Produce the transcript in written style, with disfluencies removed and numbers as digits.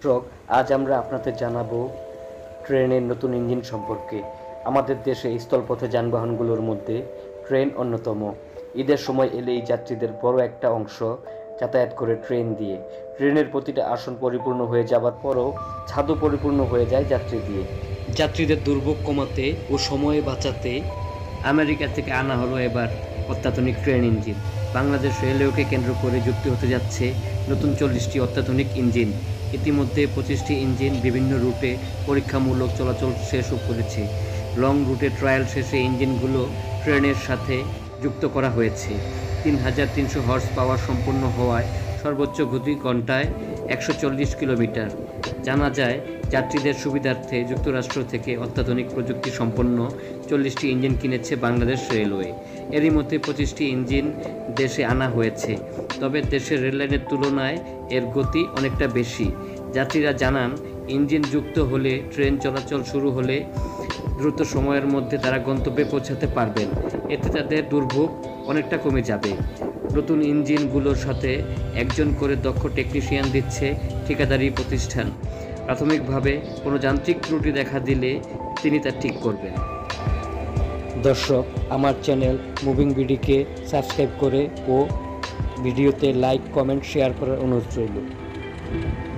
দর্শক, আজ আমরা আপনাদের জানাবো ট্রেনের নতুন ইঞ্জিন সম্পর্কে। আমাদের দেশে স্থলপথে যানবাহনগুলোর মধ্যে ট্রেন অন্যতম। ঈদের সময় এলেই যাত্রীদের বড় একটা অংশ যাতায়াত করে ট্রেন দিয়ে। ট্রেনের প্রতিটা আসন পরিপূর্ণ হয়ে যাবার পরও ছাদও পরিপূর্ণ হয়ে যায় যাত্রী দিয়ে। যাত্রীদের দুর্ভোগ কমাতে ও সময় বাঁচাতে আমেরিকা থেকে আনা হলো এবার অত্যাধুনিক ট্রেন ইঞ্জিন। বাংলাদেশ রেলওয়েকে কেন্দ্র করে যুক্ত হতে যাচ্ছে নতুন 40টি অত্যাধুনিক ইঞ্জিন। ইতিমধ্যে 25টি ইঞ্জিন বিভিন্ন রুটে পরীক্ষামূলক চলাচল শেষও করেছে। লং রুটে ট্রায়াল শেষে ইঞ্জিনগুলো ট্রেনের সাথে যুক্ত করা হয়েছে। 3300 হর্স পাওয়ার সম্পন্ন হওয়ায় সর্বোচ্চ গতি ঘন্টায় 140 কিলোমিটার। জানা যায়, যাত্রীদের সুবিধার্থে যুক্তরাষ্ট্র থেকে অত্যাধুনিক প্রযুক্তি সম্পন্ন 40টি ইঞ্জিন কিনেছে বাংলাদেশ রেলওয়ে। এরই মধ্যে 25টি ইঞ্জিন দেশে আনা হয়েছে। তবে দেশের রেললাইনের তুলনায় এর গতি অনেকটা বেশি। যাত্রীরা জানান, ইঞ্জিন যুক্ত হলে ট্রেন চলাচল শুরু হলে দ্রুত সময়ের মধ্যে তারা গন্তব্যে পৌঁছাতে পারবেন। এতে তাদের দুর্ভোগ অনেকটা কমে যাবে। নতুন ইঞ্জিনগুলোর সাথে একজন করে দক্ষ টেকনিশিয়ান দিচ্ছে ঠিকাদারি প্রতিষ্ঠান। প্রাথমিকভাবে কোনো যান্ত্রিক ত্রুটি দেখা দিলে তিনি তা ঠিক করবেন। দর্শক, আমার চ্যানেল মুভিং বিডিকে সাবস্ক্রাইব করে ও ভিডিওতে লাইক, কমেন্ট, শেয়ার করার অনুরোধ রইল।